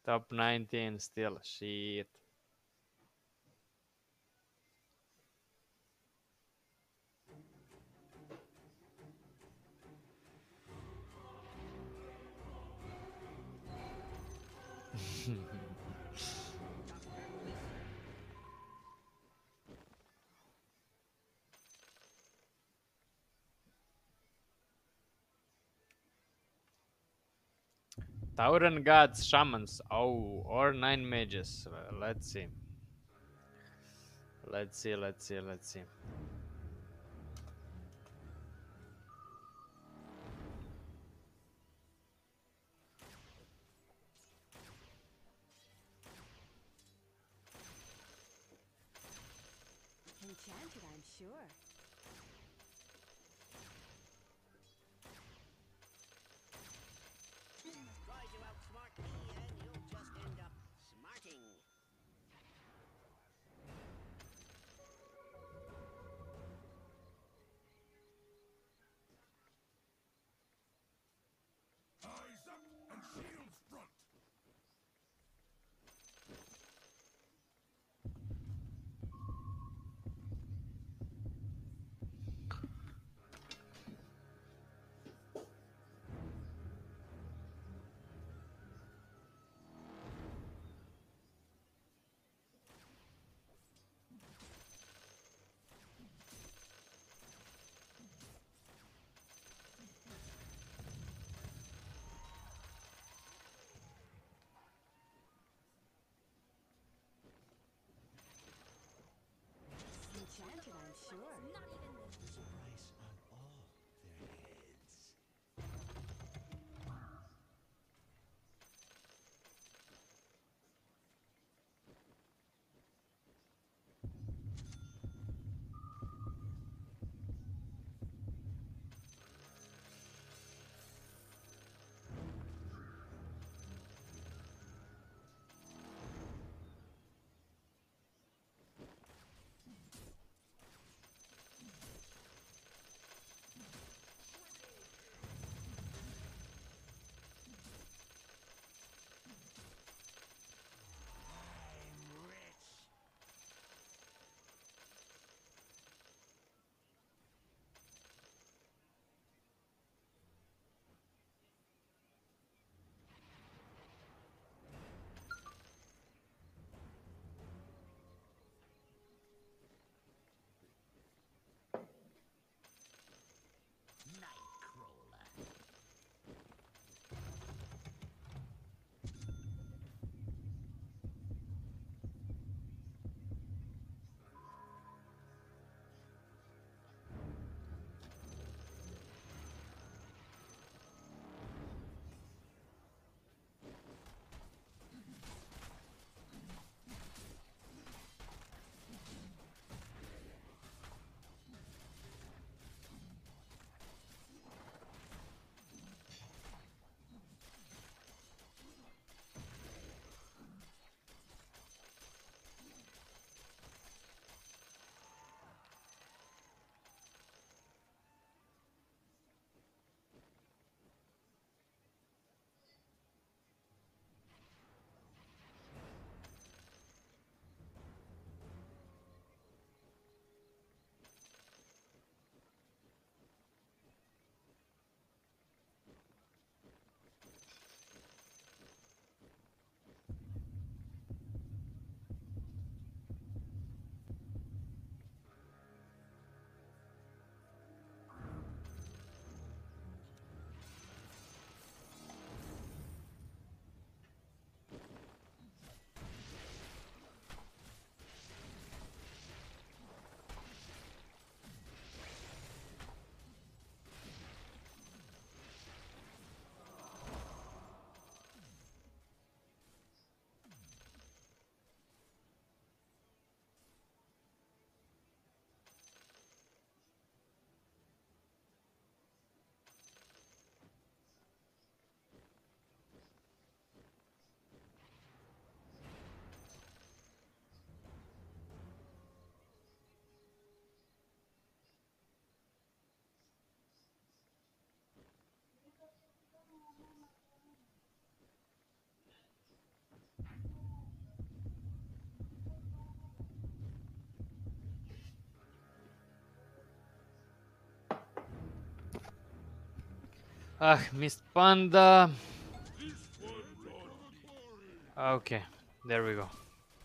Top 19 still. Shit. Tauren gods, shamans. Oh, or 9 mages. Let's see. Let's see, let's see, let's see. Enchanted, I'm sure. Try to outsmart me and you'll just end up smarting. Eyes up and shields front. Ah, Mist Panda. This one's on me. Okay, there we go.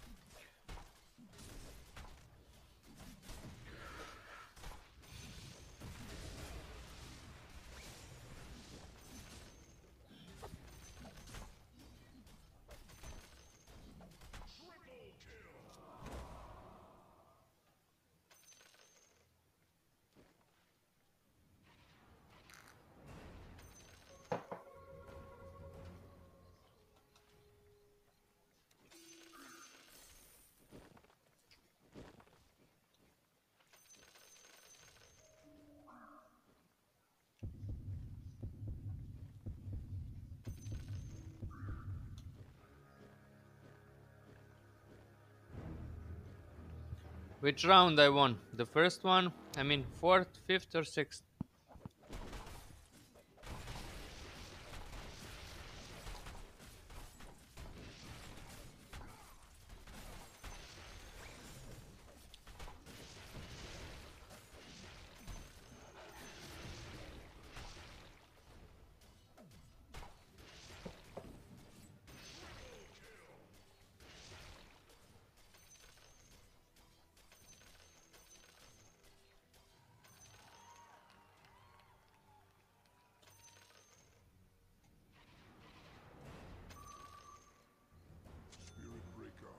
Which round I won? The first one? I mean, fourth, fifth, or sixth? Spirit Breaker.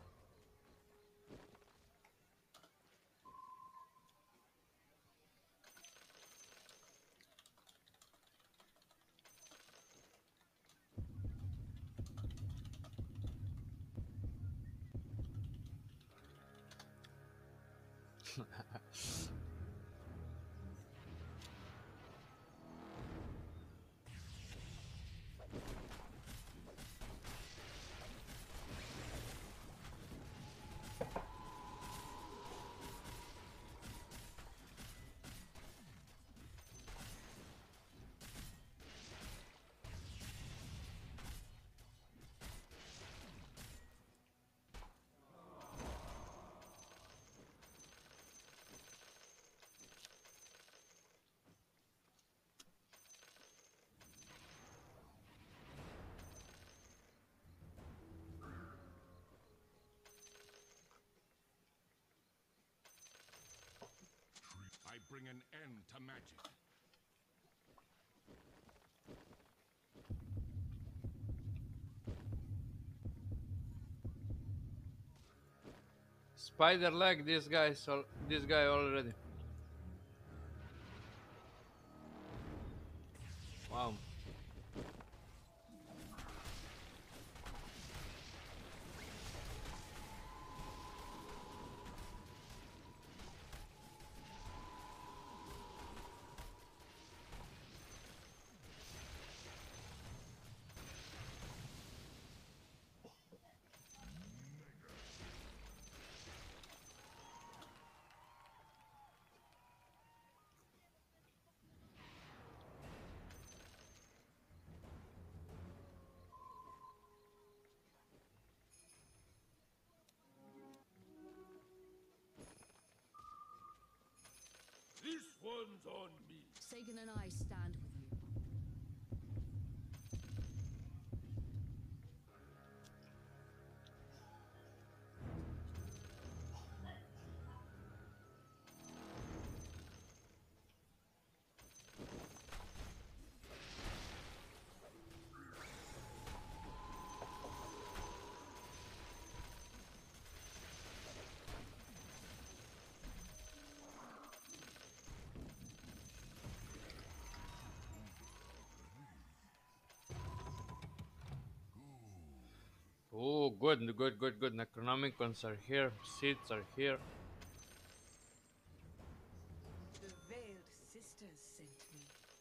I bring an end to magic. Spider leg this guy, this guy already. Wow. This one's on me. Sagan and I stand with you. Oh, good, good, good, good. Necronomicons are here. Seeds are here. The Veiled Sisters sent me.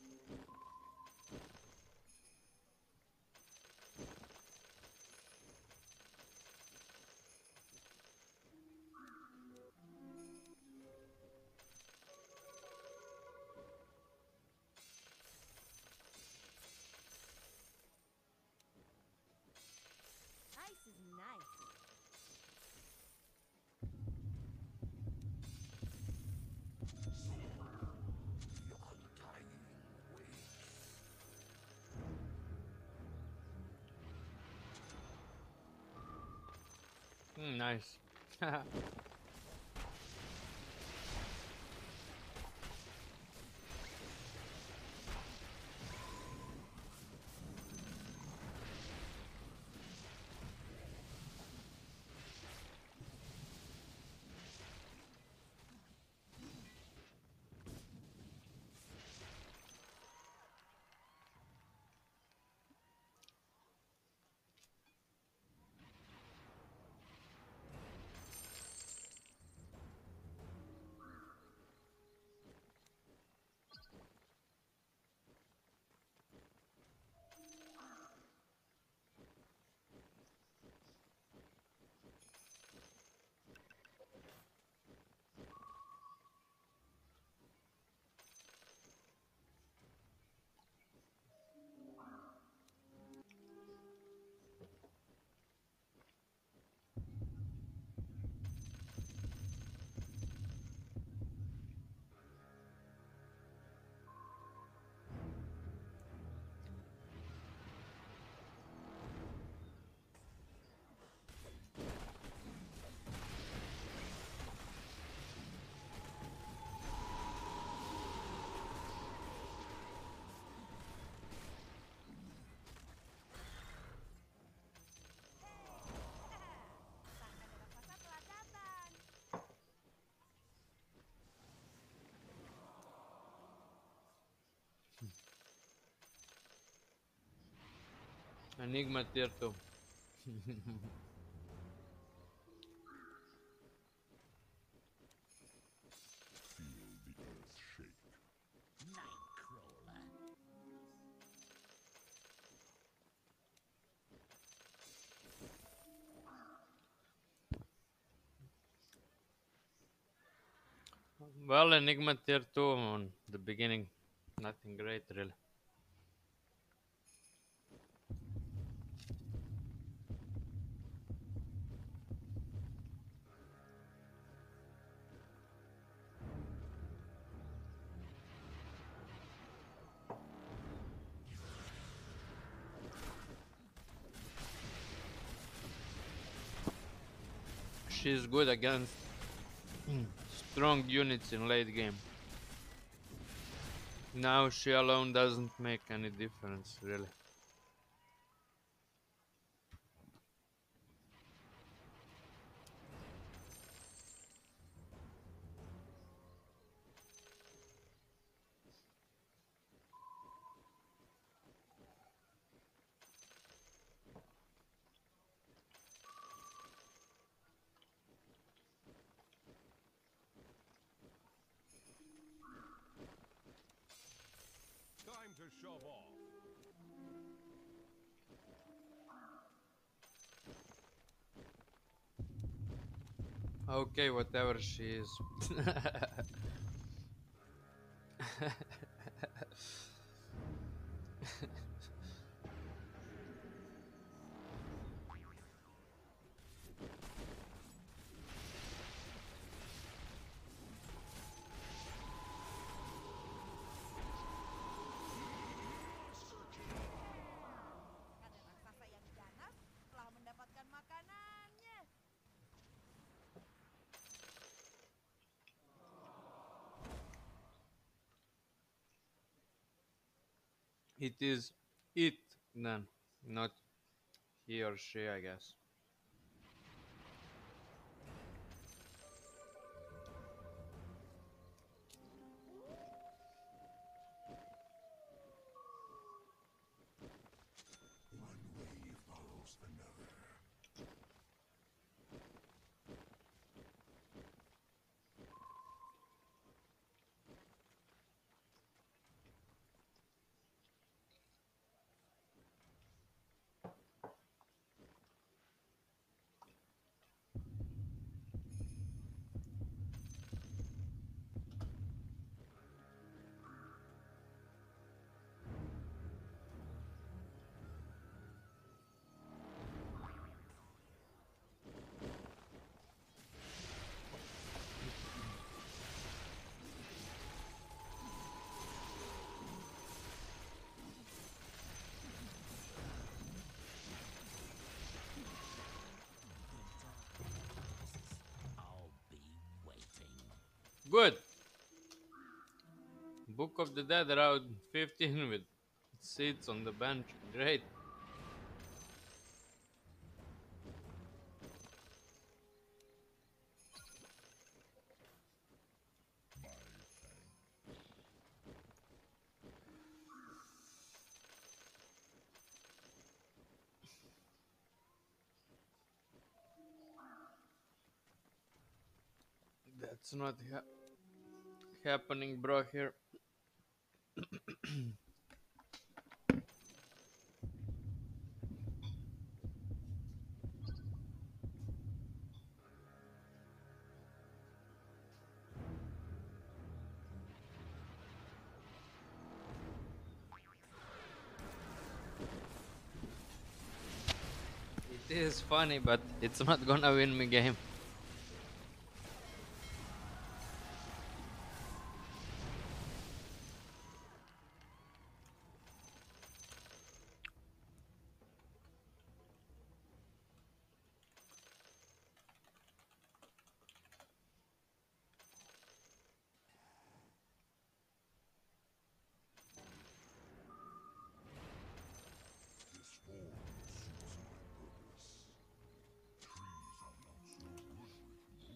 Ice is nice. The undying waits. Nice. Tak ada raksasa telah datang. Enigma tier 2. Feel the earth shake. Nightcrawler. Well, Enigma tier 2 on the beginning. Nothing great, really. She's good against strong units in late game. Now she alone doesn't make any difference, really. Time to shove off. Okay, whatever she is. Ada raksasa yang ganas telah mendapatkan makanannya. It is it then, not he or she, I guess. One way follows another. Good. Book of the Dead around 15 with seats on the bench. Great. That's not happening, bro, here. It is funny, but it's not gonna win me game. This form suits my purpose. Trees are not so good with motion,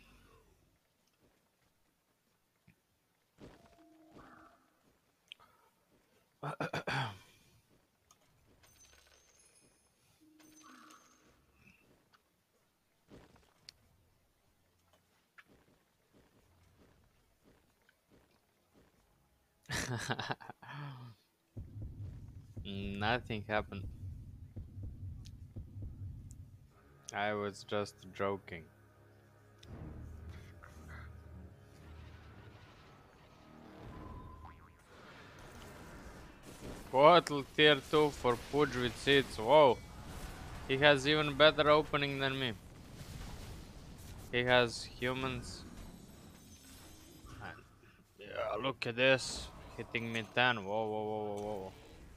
Nothing happened. I was just joking. Portal tier 2 for Pudge with seats. Whoa. He has even better opening than me. He has humans. And yeah, look at this. Hitting me 10. Whoa, whoa, whoa, whoa, whoa.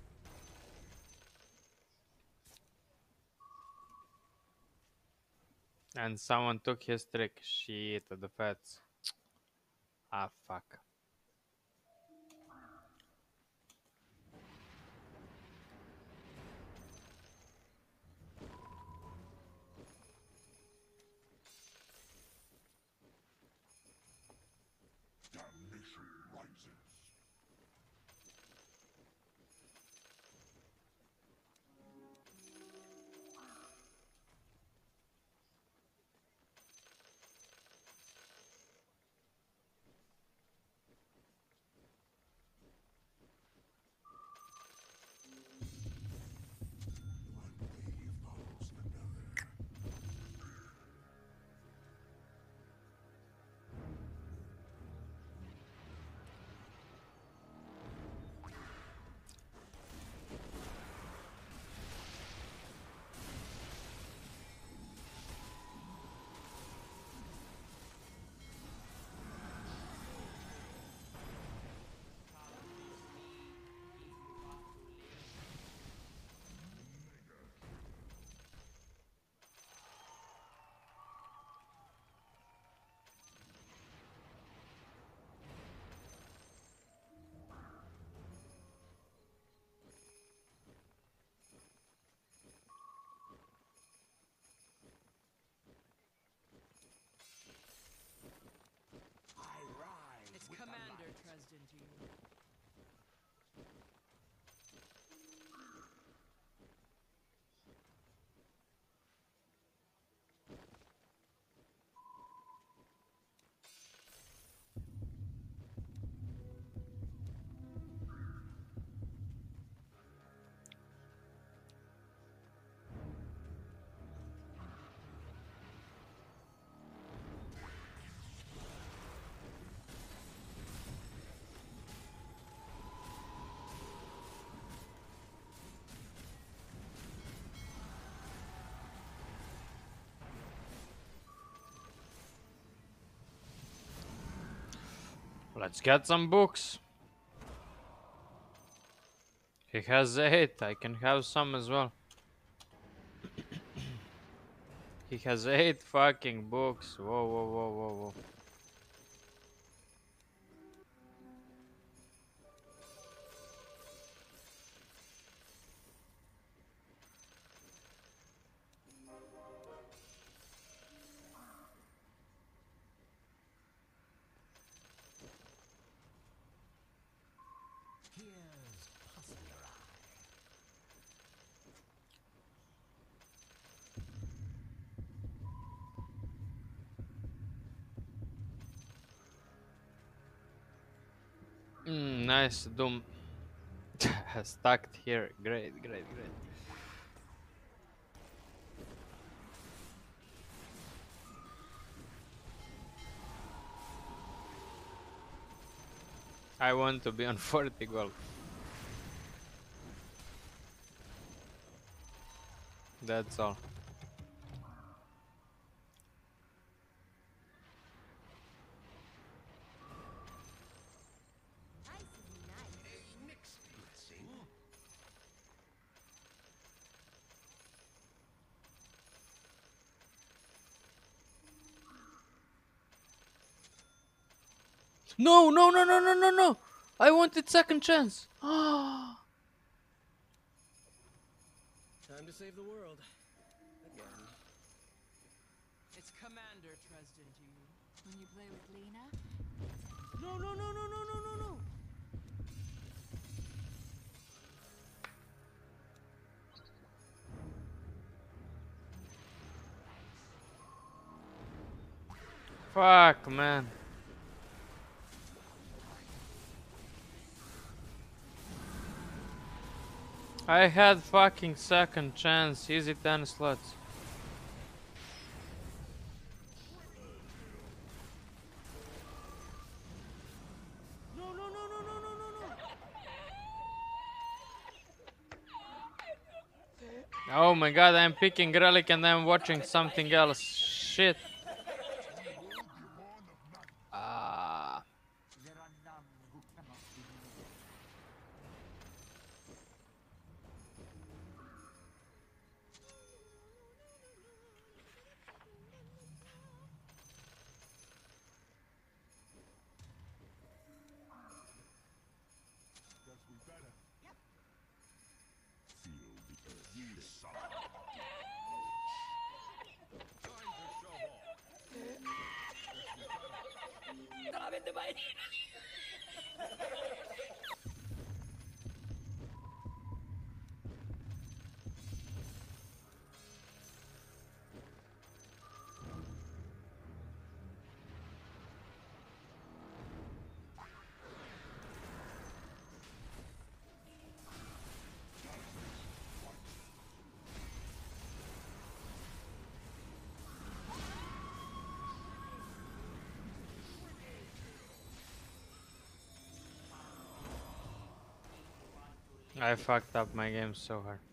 And someone took his trick. Shit, the fats. Ah, fuck. damnation rises. One wave follows another. I rise Its with the commander light. trust into you. Let's get some books. He has 8. I can have some as well. He has 8 fucking books. Whoa, whoa, whoa, whoa, whoa. Nice Doom. Stacked here. Great, great, great. I want to be on 40 gold. That's all. Nice is nice. A mixed blessing. No, no, no, no, no, no, no! I wanted second chance. Time to save the world. Again. It's Commander Dresden to you. When you play with Lena, No, no, no, no, no, no, no, no. Fuck, man. I had fucking second chance. Easy 10 slots. No, no, no, no, no, no, no, no. Oh my god, I'm picking relic and I'm watching something else. Shit. Ah. There are none who cannot be needed. Guess we better. Feel the earth. Ye suffer. Time to show off. I fucked up my game so hard.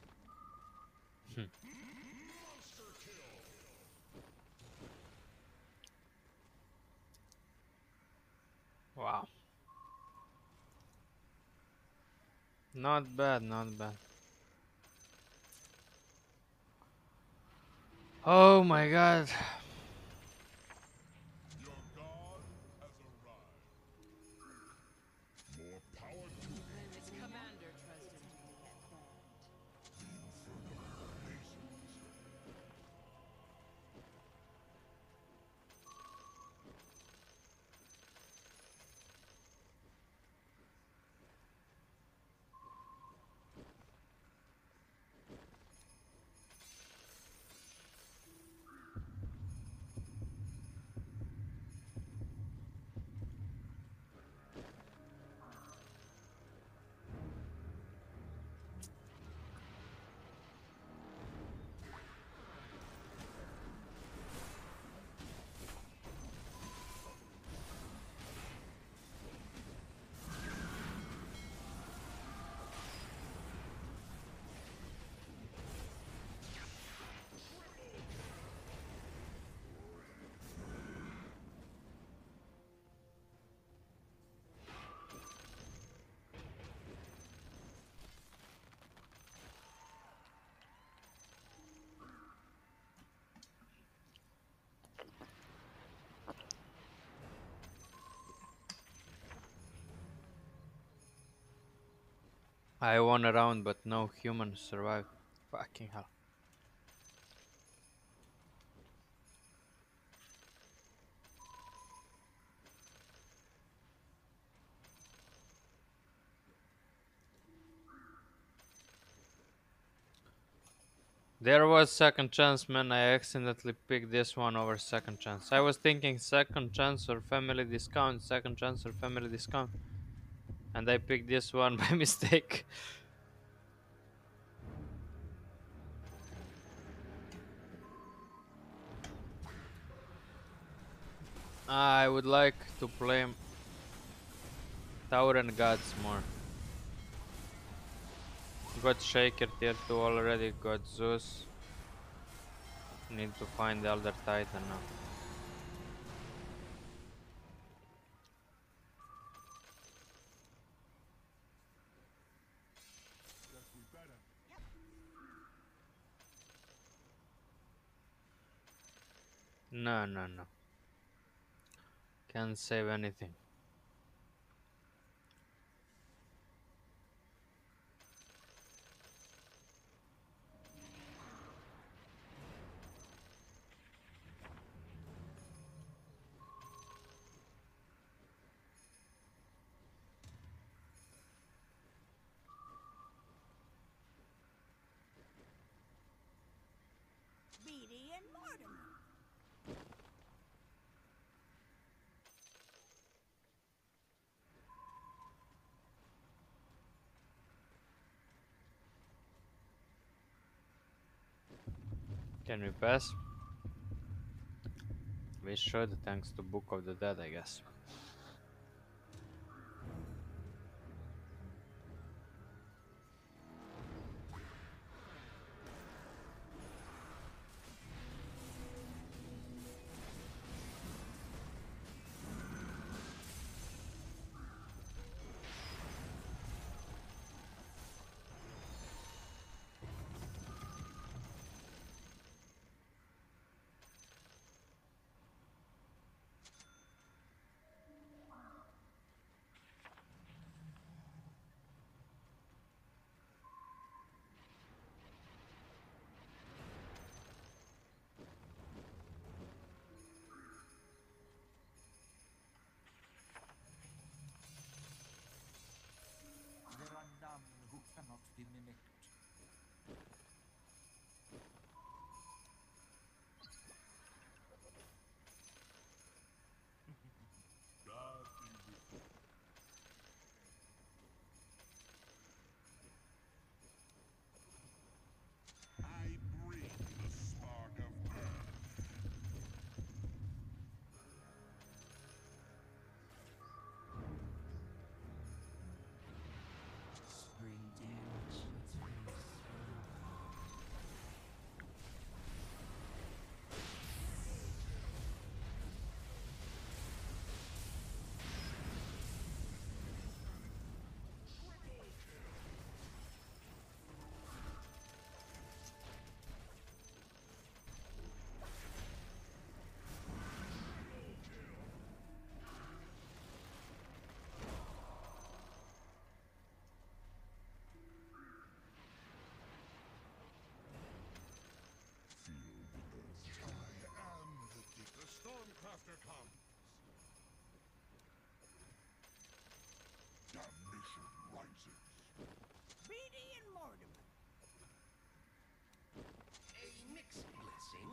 Wow. Not bad, not bad. Oh my god. Your god has arrived. More power to him. It's Commander Dresden to you. I won a round, but no human survived. Fucking hell. There was second chance, man. I accidentally picked this one over second chance. I was thinking second chance or family discount, second chance or family discount. And I picked this one by mistake. I would like to play Tauren gods more. Got Shaker tier 2 already, got Zeus. Need to find the Elder Titan now. Guess we better. No, no, no. Can't save anything. Beatty and Mortimer. Can we pass? We should, thanks to Book of the Dead, I guess. There are none who cannot be mimicked. God be with you. I bring the spark of earth. Spring damage its face. Feel the earth. I am the deep. The Stormcrafter comes. Damnation rises. Beatty and Mortimer. A mixed blessing.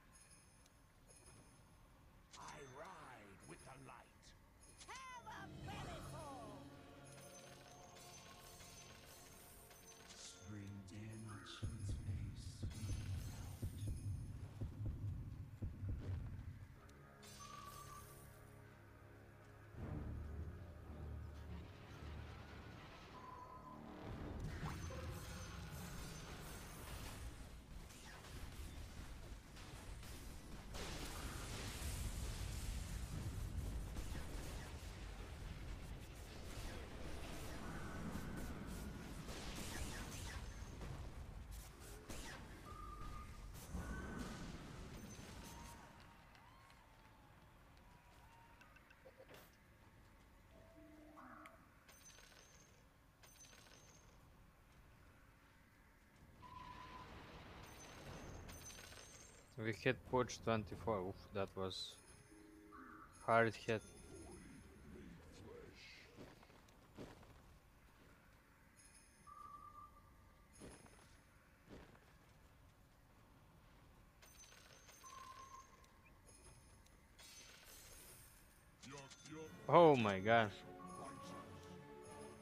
I ride with the light. Have a bellyful. Spring damage its face. We hit Poach 24. Oof, that was hard hit. Your Oh my gosh. rises.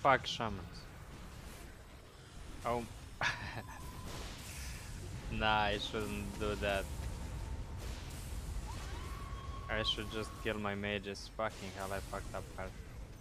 Fuck shamans. Oh. Nah, I shouldn't do that. I should just kill my mages. Fucking hell, I fucked up hard.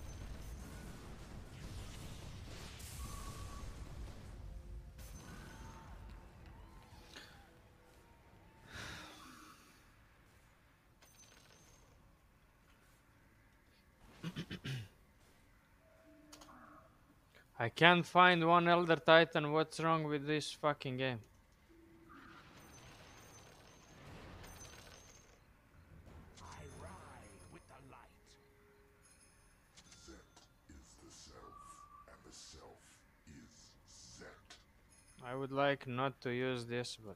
I can't find one Elder Titan. What's wrong with this fucking game? I ride with the light. Zet is the self, and the self is Zet. I would like not to use this, but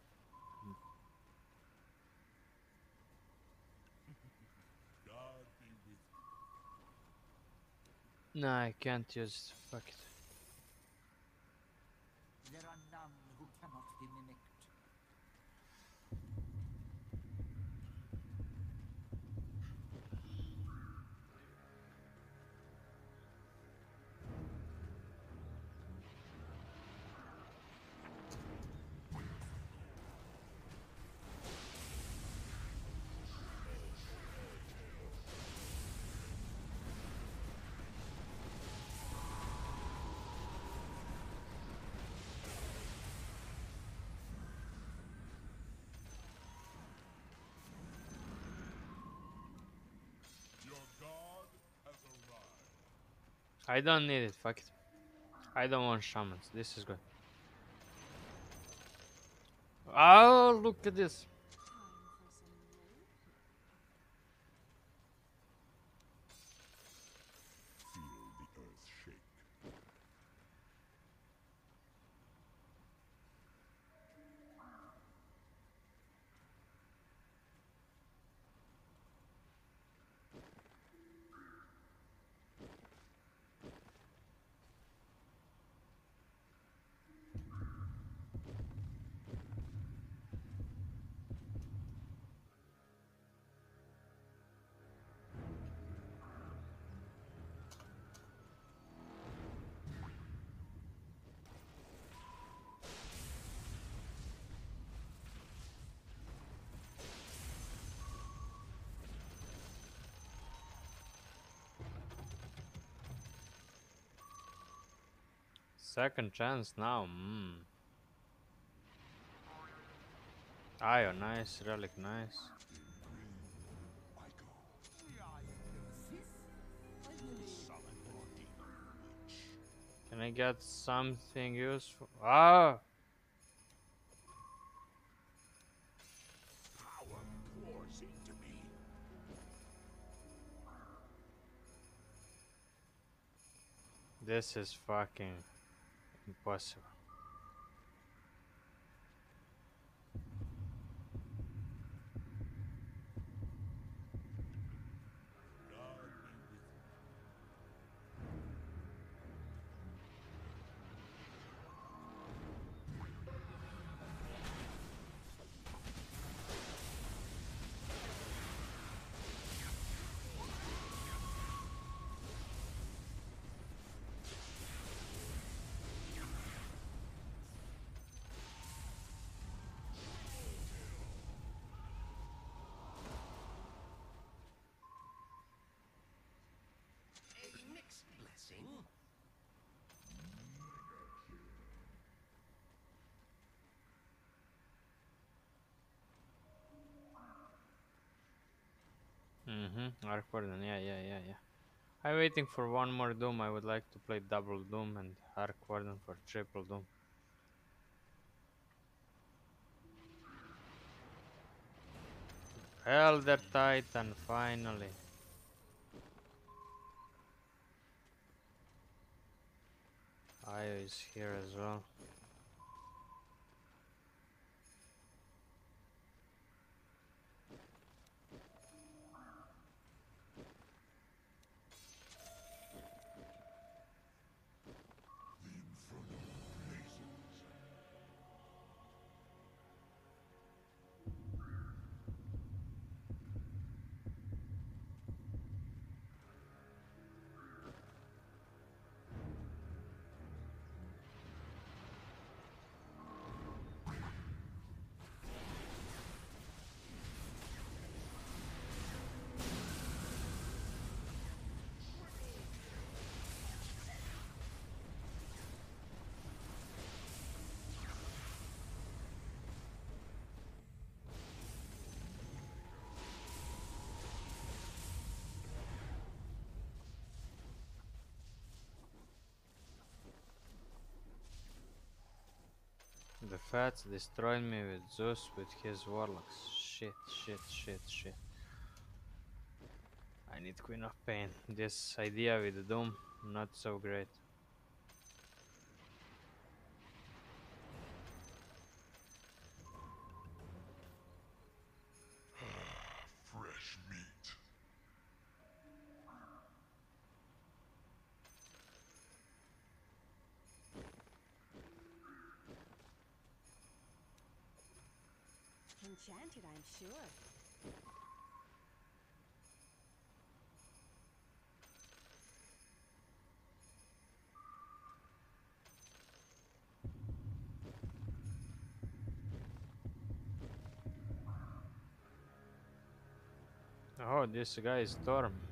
God be with you. no, I can't use it. Fuck it. There are none who cannot be mimicked. Your God has arrived. I don't need it. Fuck it. I don't want shamans. This is good. Oh, look at this. Time for some role. Feel the earth shake. Second chance now. Io, nice. Relic, nice. I go. Summon more demons. Can I get something useful? Ah! Power pours into me. This is fucking impossible. God be with you. A mixed blessing. Arc Warden, yeah. I'm waiting for one more Doom. I would like to play double Doom and Arc Warden for triple Doom. Elder Titan, finally. Io is here as well. The inferno blazes. The Fats destroyed me with Zeus with his warlocks. Shit, shit, shit, shit. I need Queen of Pain. This idea with Doom, not so great. Fresh meat. Enchanted, I'm sure. Oh, this guy is Storm.